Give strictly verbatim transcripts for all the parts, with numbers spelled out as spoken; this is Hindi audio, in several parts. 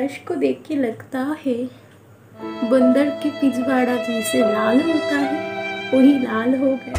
ब्लश को देख के लगता है बंदर के पिछवाड़ा जैसे लाल होता है वही लाल हो गया।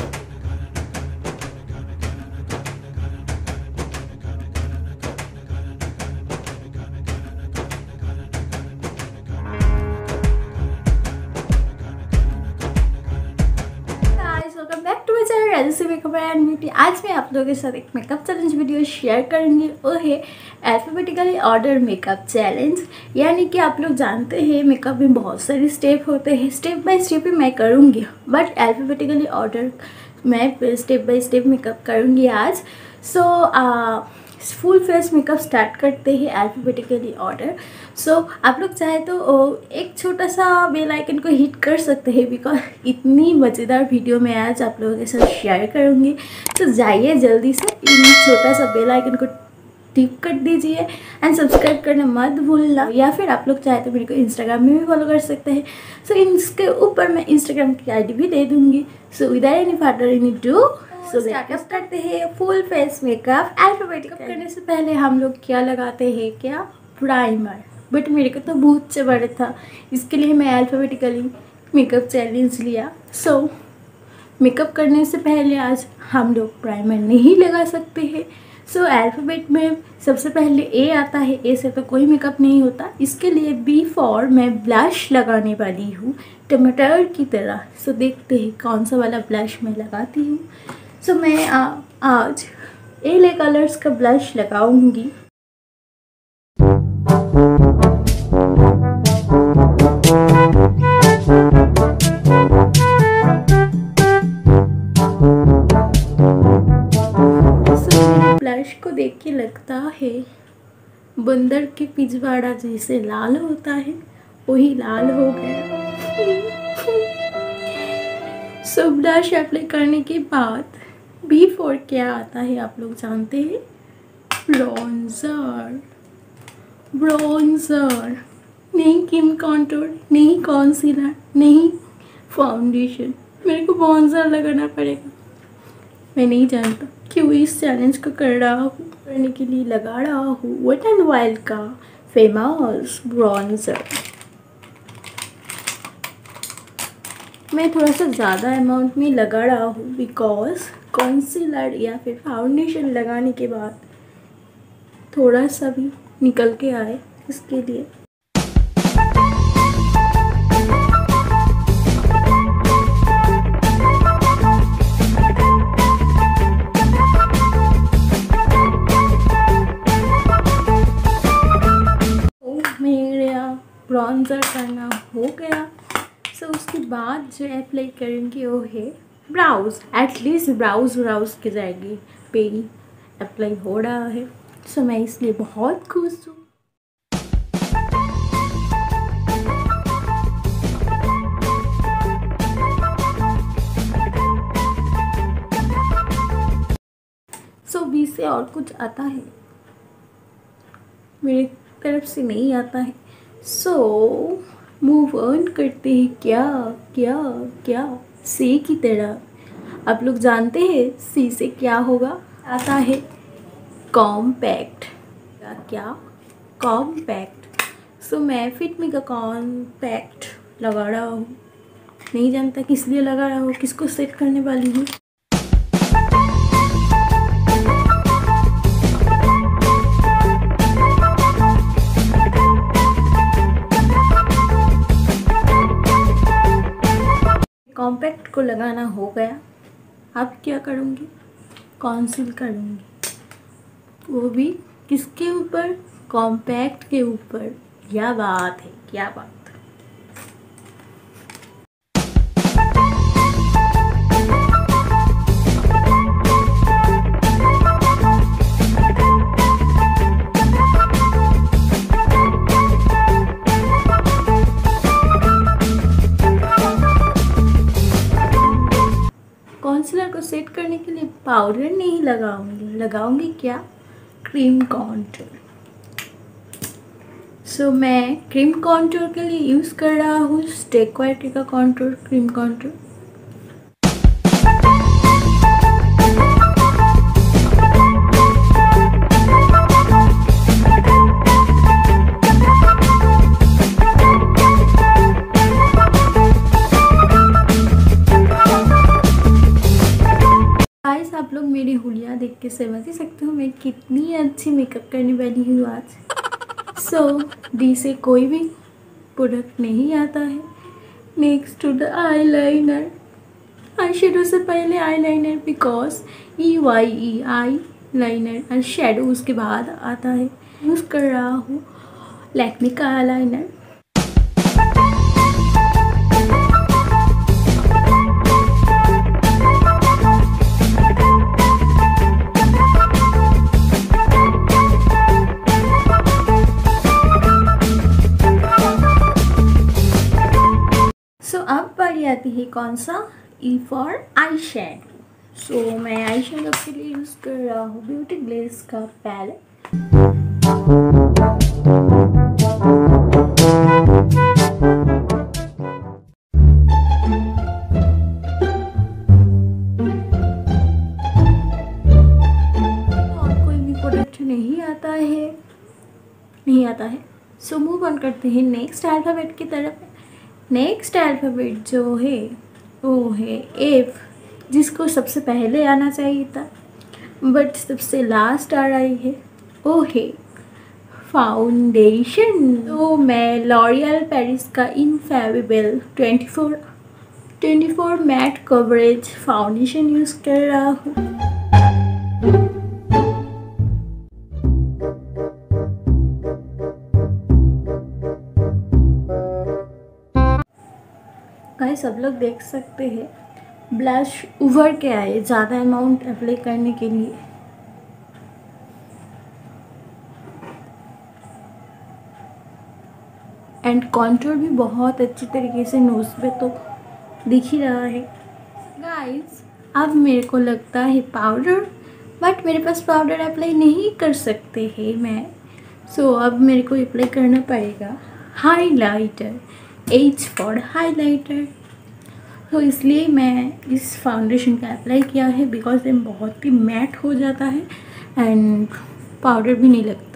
आज मैं आप लोगों के साथ एक मेकअप चैलेंज वीडियो शेयर करूंगी। वो है अल्फाबेटिकली ऑर्डर मेकअप चैलेंज। यानी कि आप लोग जानते हैं मेकअप में बहुत सारे स्टेप होते हैं, स्टेप बाय स्टेप ही मैं करूंगी, बट अल्फाबेटिकली ऑर्डर मैं स्टेप बाय स्टेप मेकअप करूंगी आज। So so, full face makeup start करते हैं अल्फाबेटिकली ऑर्डर। सो आप लोग चाहे तो एक छोटा सा बेल आइकन को हिट कर सकते हैं, बिकॉज इतनी मज़ेदार वीडियो मैं आज आप लोगों के साथ शेयर करूँगी। तो जाइए जल्दी से इन छोटा सा बेल आइकन को टिप कर दीजिए एंड सब्सक्राइब करना मत भूलना। या फिर आप लोग चाहे तो मेरे को इंस्टाग्राम में भी फॉलो कर सकते हैं। सो so, इसके ऊपर मैं इंस्टाग्राम की आई डी भी दे दूँगी। So without any further any ado स्टार्ट करते हैं फुल फेस मेकअप। अल्फाबेटिक करने से पहले हम लोग क्या लगाते हैं, क्या प्राइमर, बट मेरे को तो बहुत चबड़ था, इसके लिए मैं अल्फाबेटिकली मेकअप चैलेंज लिया। सो so, मेकअप करने से पहले आज हम लोग प्राइमर नहीं लगा सकते हैं। सो so, अल्फ़ाबेट में सबसे पहले ए आता है, ए से तो कोई मेकअप नहीं होता। इसके लिए बी फॉर मैं ब्लश लगाने वाली हूँ टमाटर की तरह। सो so, देखते हैं कौन सा वाला ब्लश मैं लगाती हूँ। सो so, मैं आ, आज एले कलर्स का ब्लश लगाऊंगी। so, ब्लश को देख के लगता है बंदर के पिछवाड़ा जैसे लाल होता है वही लाल हो गया। सो ब्लश अप्लाई करने के बाद बी फोर क्या आता है आप लोग जानते हैं, ब्रॉन्जर। ब्रॉन्जर नहीं क्रीम कॉन्टूर, नहीं कॉन्सीलर, नहीं फाउंडेशन, मेरे को ब्रॉन्जर लगाना पड़ेगा। मैं नहीं जानता क्यों इस चैलेंज को कर रहा हूँ, करने के लिए लगा रहा हूँ वेट एंड वाइल्ड का फेमस ब्रॉन्जर। मैं थोड़ा सा ज़्यादा अमाउंट में लगा रहा हूँ, बिकॉज कॉन्सीलर या फिर फाउंडेशन लगाने के बाद थोड़ा सा भी निकल के आए, इसके लिए। मेरा ब्रॉन्जर करना हो गया। सो so, उसके बाद जो अप्लाई करेंगे वो है ब्राउज। एटलीस्ट ब्राउज ब्राउज के जाएगी पे अप्लाई हो रहा है। सो so, मैं इसलिए बहुत खुश हूँ। सो so, बी से और कुछ आता है, मेरी तरफ से नहीं आता है। सो so, मूव ऑन करते हैं। क्या क्या क्या सी की तरह आप लोग जानते हैं सी से क्या होगा, आता है कॉम्पैक्ट। क्या क्या कॉम्पैक्ट। सो मैं फिट मी का कॉम्पैक्ट लगा रहा हूँ, नहीं जानता किस लिए लगा रहा हूँ, किसको सेट करने वाली हूँ। कॉम्पैक्ट को लगाना हो गया। अब क्या करूँगी, कॉन्सील करूँगी, वो भी किसके ऊपर, कॉम्पैक्ट के ऊपर। क्या बात है, क्या बात। कॉन्सीलर को सेट करने के लिए पाउडर नहीं लगाऊंगी, लगाऊंगी क्या, क्रीम कॉन्टूर। सो so, मैं क्रीम कॉन्टूर के लिए यूज़ कर रहा हूँ स्टेक क्वालिटी का कॉन्टूर क्रीम कॉन्टूर। आप लोग मेरी हुलिया देख के समझ ही सकते हो मैं कितनी अच्छी मेकअप करने वाली हूँ आज। सो डी से कोई भी प्रोडक्ट नहीं आता है। Next to the eyeliner. Eye shadow से पहले eyeliner, because E Y E eyeliner और शेडो उसके बाद आता है। यूज़ कर रहा हूँ लैक्मे का आई लाइनर। सो so, अब बारी आती है कौन सा, ई फॉर आई शेडो। सो मैं आई शेडो के लिए यूज़ कर रहा हूँ ब्यूटी ग्लेस का पैलेट। और कोई भी प्रोडक्ट नहीं आता है नहीं आता है सो मूव ऑन करते हैं नेक्स्ट अल्फ़ाबेट की तरफ। नेक्स्ट अल्फ़ाबेट जो है वो है एफ, जिसको सबसे पहले आना चाहिए था बट सबसे लास्ट आ रही है, वो है फाउंडेशन। तो मैं लॉरियल पेरिस का infallible twenty four twenty four matte coverage foundation use कर रहा हूँ। गाइस सब लोग देख सकते हैं ब्लश उभर के आए ज़्यादा अमाउंट अप्लाई करने के लिए। एंड कॉन्टूर भी बहुत अच्छी तरीके से नोज पे तो दिख ही रहा है। गाइस अब मेरे को लगता है पाउडर, बट मेरे पास पाउडर अप्लाई नहीं कर सकते हैं मैं। सो so, अब मेरे को अप्लाई करना पड़ेगा हाइलाइटर, एच फॉर हाइलाइटर। तो इसलिए मैं इस फाउंडेशन का अप्लाई किया है बिकॉज ये बहुत ही मैट हो जाता है एंड पाउडर भी नहीं लगता।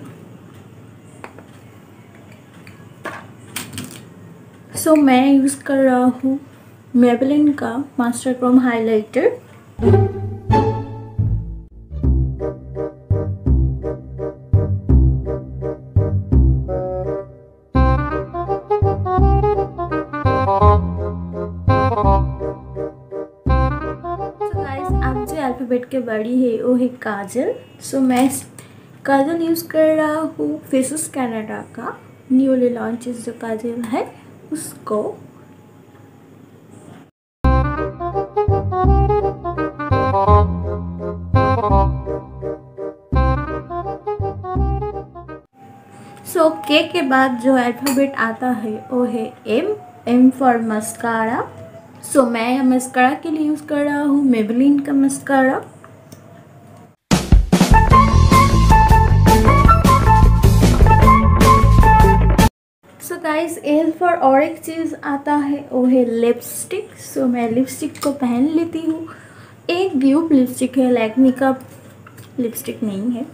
सो so, मैं यूज़ कर रहा हूँ मेबेलिन का मास्टर क्रोम हाइलाइटर। अल्फ़ाबेट के बड़ी है वो है काजल। सो so, मैं काजल यूज़ कर रहा हूँ फेसेस कनाडा का न्यूली लॉन्चेस जो काजल है उसको। सो so, के के बाद जो अल्फ़ाबेट आता है वो है M, M for mascara. So so, मैं मस्कारा के लिए यूज़ कर रहा हूँ मेबेलिन का mascara. So guys L for और एक चीज़ आता है वो है लिपस्टिक। सो so, मैं लिपस्टिक को पहन लेती हूँ। एक ड्यूब लिपस्टिक है, लैक्मे का लिपस्टिक नहीं है।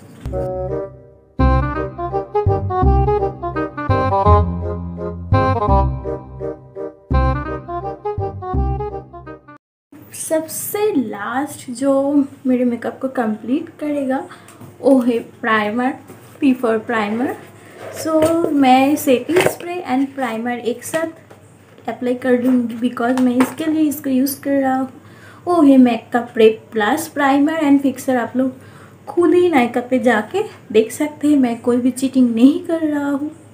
सबसे लास्ट जो मेरे मेकअप को कंप्लीट करेगा वो है primer, P for primer. So मैं सेटिंग स्प्रे एंड प्राइमर एक साथ अप्लाई कर दूँगी बिकॉज मैं इसके लिए इसको यूज़ कर रहा हूँ। वो है makeup prep plus primer and fixer. आप लोग खुद ही नायका पे जाके देख सकते हैं, मैं कोई भी चीटिंग नहीं कर रहा हूँ।